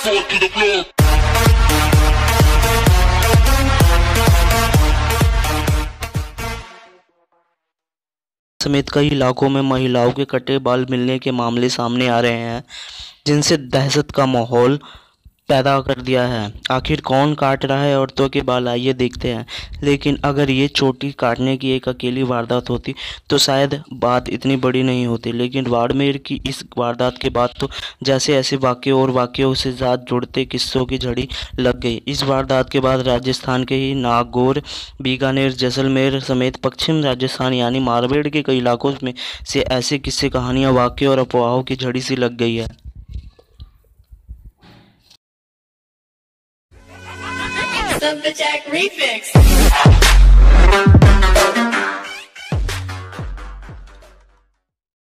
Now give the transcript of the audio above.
fall to the floor. समेत कई इलाकों में महिलाओं के कटे बाल मिलने के मामले सामने आ रहे हैं, जिनसे दहशत का माहौल पैदा कर दिया है। आखिर कौन काट रहा है औरतों के बाल, आइए देखते हैं। लेकिन अगर ये चोटी काटने की एक अकेली वारदात होती तो शायद बात इतनी बड़ी नहीं होती, लेकिन बाड़मेर की इस वारदात के बाद तो जैसे ऐसे वाक़े और वाक़ियों से साथ जुड़ते किस्सों की झड़ी लग गई। इस वारदात के बाद राजस्थान के ही नागौर, बीकानेर, जैसलमेर समेत पश्चिम राजस्थान यानी मारवाड़ के कई इलाकों में से ऐसे किस्से, कहानियाँ, वाक़े और अफवाहों की झड़ी सी लग गई है। Sub the Jack remix.